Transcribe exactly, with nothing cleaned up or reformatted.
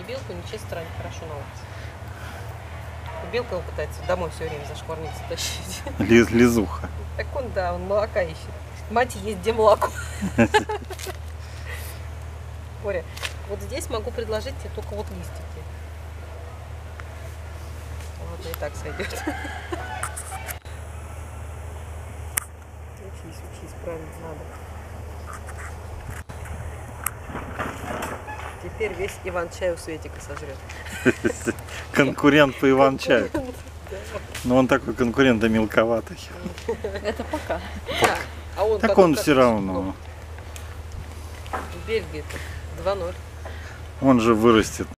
белку, нечестно, хорошо на улице. Белка его пытается домой все время за шкварницу тащить. Лиз, лизуха. Так он, да, он молока ищет. Мать есть, где молоко. Боря, вот здесь могу предложить тебе только вот листики. Ладно, и так сойдет. Учись, учись, правильно надо. Теперь весь Иван-чай у Светика сожрет. Конкурент по Иван-чаю. Но он такой конкурент, да мелковатый. Это пока. Да. А он так он все равно. В Бельгии-то два ноль. Он же вырастет.